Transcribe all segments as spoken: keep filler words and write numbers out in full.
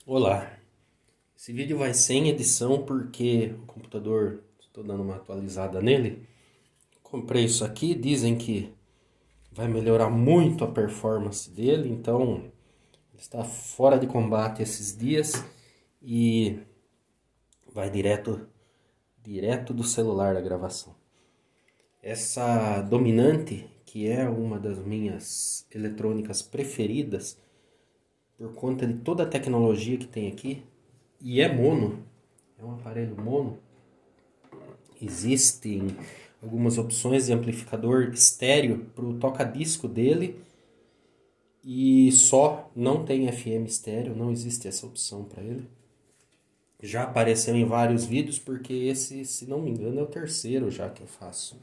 Olá, esse vídeo vai sem edição porque o computador, estou dando uma atualizada nele. Comprei isso aqui, dizem que vai melhorar muito a performance dele, então ele está fora de combate esses dias e vai direto, direto do celular a gravação. Essa dominante, que é uma das minhas eletrônicas preferidas, por conta de toda a tecnologia que tem aqui, e é mono, é um aparelho mono. Existem algumas opções de amplificador estéreo para o toca-disco dele e só, não tem F M estéreo, não existe essa opção para ele. Já apareceu em vários vídeos porque esse, se não me engano, é o terceiro já que eu faço.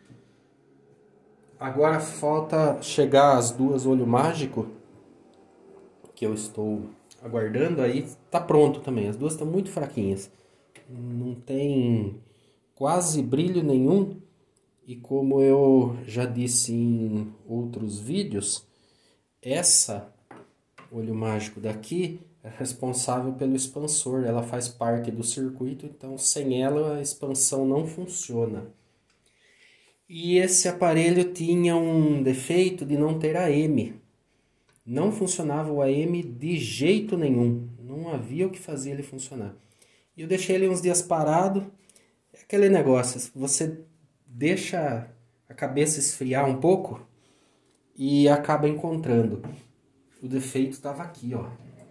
Agora falta chegar as duas olho mágico que eu estou aguardando, aí tá pronto também. As duas estão muito fraquinhas, não tem quase brilho nenhum, e como eu já disse em outros vídeos, essa olho mágico daqui é responsável pelo expansor, ela faz parte do circuito, então sem ela a expansão não funciona. E esse aparelho tinha um defeito de não ter A M. Não funcionava o A M de jeito nenhum. Não havia o que fazer ele funcionar. E eu deixei ele uns dias parado. É aquele negócio, você deixa a cabeça esfriar um pouco e acaba encontrando. O defeito estava aqui, ó.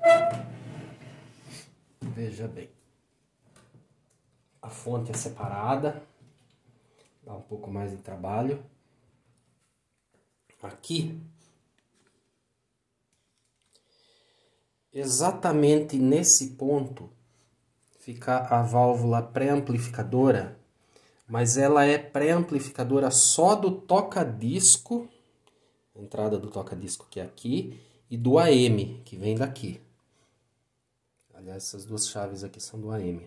Veja bem. A fonte é separada. Dá um pouco mais de trabalho. Aqui, exatamente nesse ponto, fica a válvula pré-amplificadora, mas ela é pré-amplificadora só do toca-disco, a entrada do toca-disco que é aqui, e do A M, que vem daqui. Aliás, essas duas chaves aqui são do A M.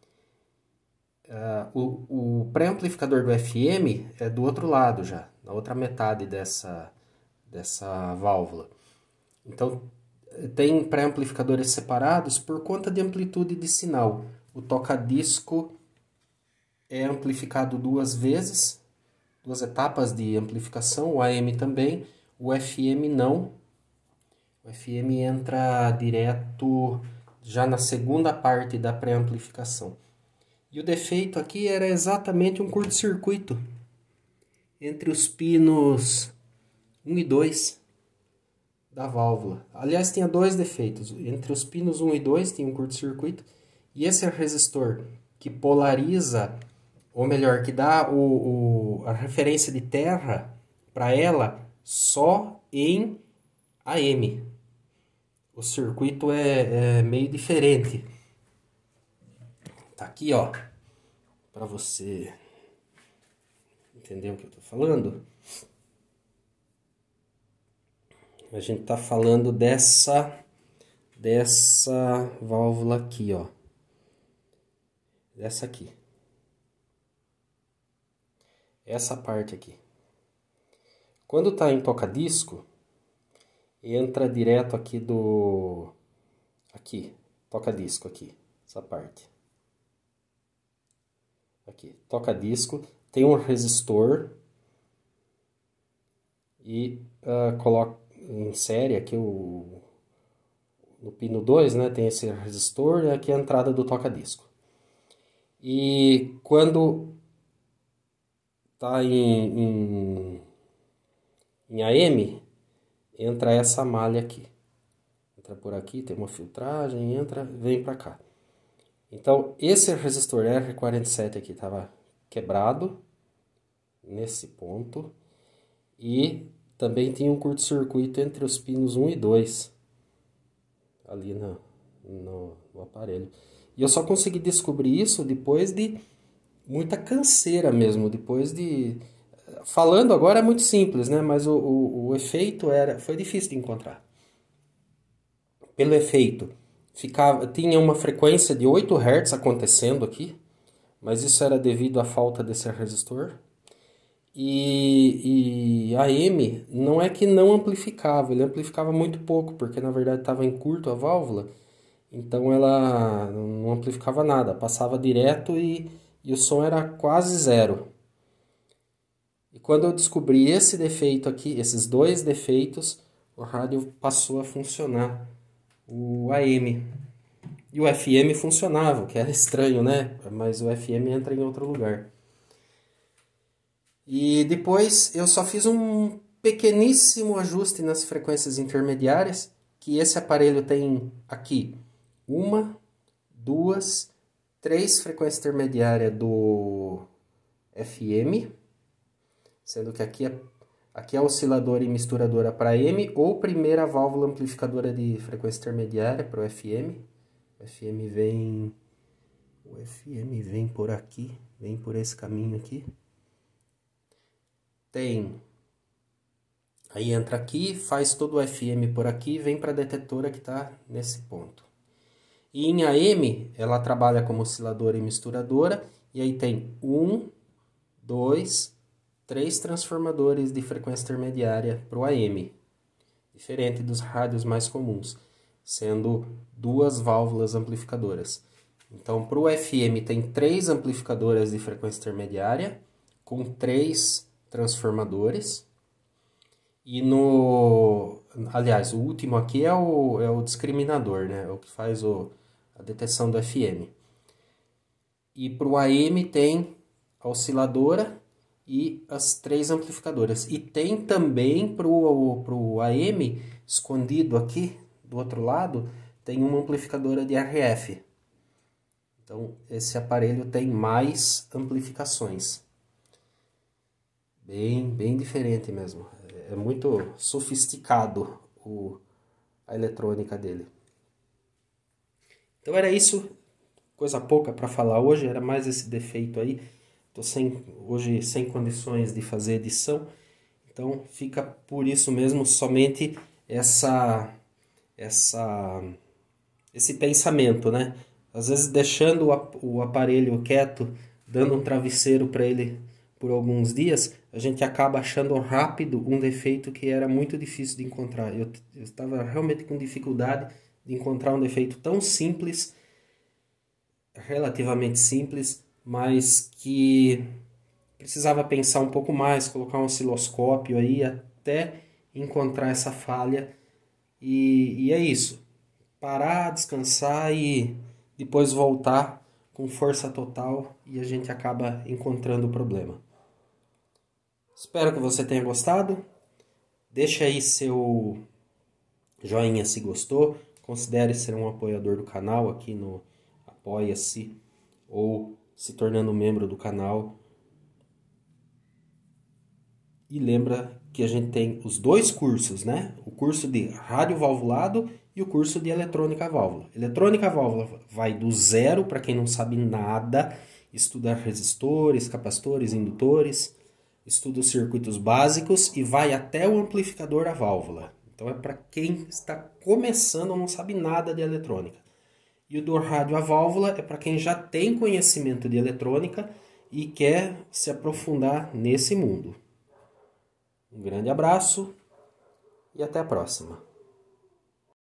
Uh, o o pré-amplificador do F M é do outro lado já, na outra metade dessa, dessa válvula. Então, tem pré-amplificadores separados por conta de amplitude de sinal. O toca-disco é amplificado duas vezes, duas etapas de amplificação, o A M também, o F M não. O F M entra direto já na segunda parte da pré-amplificação. E o defeito aqui era exatamente um curto-circuito entre os pinos um e dois da válvula. Aliás, tinha dois defeitos. Entre os pinos um e dois tinha um curto-circuito. E esse resistor que polariza, ou melhor, que dá o, o, a referência de terra para ela só em A M. O circuito é, é meio diferente. Tá aqui, ó, para você entender o que eu tô falando. A gente tá falando dessa dessa válvula aqui, ó. Dessa aqui. Essa parte aqui. Quando tá em toca-disco, entra direto aqui do aqui, toca-disco aqui, essa parte. Aqui, toca-disco, tem um resistor e uh, coloca em série aqui o no pino dois, né, tem esse resistor e aqui a entrada do toca-disco. E quando tá em, em, em A M, entra essa malha aqui. Entra por aqui, tem uma filtragem, entra, vem para cá. Então, esse resistor R quarenta e sete aqui estava quebrado, nesse ponto, e também tinha um curto-circuito entre os pinos um e dois, ali no, no, no aparelho. E eu só consegui descobrir isso depois de muita canseira mesmo, depois de... Falando agora é muito simples, né? Mas o, o, o efeito era, foi difícil de encontrar. Pelo efeito... Ficava, tinha uma frequência de oito hertz acontecendo aqui, mas isso era devido à falta desse resistor. E, e A M não é que não amplificava, ele amplificava muito pouco, porque na verdade estava em curto a válvula, então ela não amplificava nada, passava direto e, e o som era quase zero. E quando eu descobri esse defeito aqui, esses dois defeitos, o rádio passou a funcionar, o A M. E o F M funcionava, o que era estranho, né? Mas o F M entra em outro lugar. E depois eu só fiz um pequeníssimo ajuste nas frequências intermediárias, que esse aparelho tem aqui uma, duas, três frequências intermediárias do F M, sendo que aqui é, aqui é osciladora e misturadora para M, ou primeira válvula amplificadora de frequência intermediária para o F M. O F M vem, o F M vem por aqui, vem por esse caminho aqui. Tem, aí entra aqui, faz todo o F M por aqui, vem para a detetora que está nesse ponto. E em A M, ela trabalha como osciladora e misturadora, e aí tem um, dois, três transformadores de frequência intermediária para o A M, diferente dos rádios mais comuns, sendo duas válvulas amplificadoras. Então, para o F M tem três amplificadoras de frequência intermediária, com três transformadores, e no, aliás, o último aqui é o, é o discriminador, né? É o que faz o, a detecção do F M. E para o A M tem a osciladora e as três amplificadoras. E tem também para o A M, escondido aqui do outro lado, tem uma amplificadora de R F. Então, esse aparelho tem mais amplificações. Bem, bem diferente mesmo. É muito sofisticado o, a eletrônica dele. Então era isso, coisa pouca para falar hoje, era mais esse defeito aí. Tô sem, hoje sem condições de fazer edição, então fica por isso mesmo somente essa, essa, esse pensamento, né? Às vezes deixando o aparelho quieto, dando um travesseiro para ele por alguns dias, a gente acaba achando rápido um defeito que era muito difícil de encontrar. Eu estava realmente com dificuldade de encontrar um defeito tão simples, relativamente simples, mas que precisava pensar um pouco mais, colocar um osciloscópio aí até encontrar essa falha. E, e é isso. Parar, descansar e depois voltar com força total e a gente acaba encontrando o problema. Espero que você tenha gostado. Deixa aí seu joinha se gostou. Considere ser um apoiador do canal aqui no Apoia-se ou se tornando membro do canal. E lembra que a gente tem os dois cursos, né? O curso de rádio valvulado e o curso de eletrônica válvula. Eletrônica válvula vai do zero para quem não sabe nada, estudar resistores, capacitores, indutores, estuda os circuitos básicos e vai até o amplificador a válvula. Então é para quem está começando, não sabe nada de eletrônica. E o do rádio a válvula é para quem já tem conhecimento de eletrônica e quer se aprofundar nesse mundo. Um grande abraço e até a próxima.